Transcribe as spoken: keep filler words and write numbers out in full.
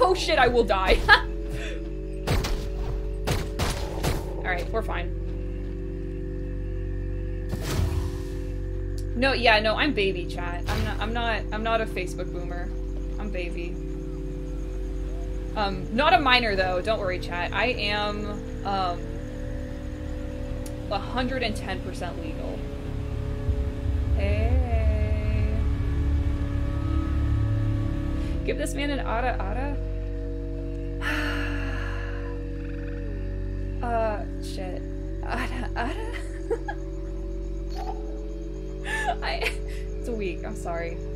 Oh shit, I will die. Alright, we're fine. No, yeah, no, I'm baby, chat. I'm not, I'm not, I'm not a Facebook boomer. I'm baby. Um, not a minor though, don't worry, chat. I am, um, one hundred ten percent legal. Hey. Give this man an ada ada. uh, shit. Ada ada? I, it's a week, I'm sorry.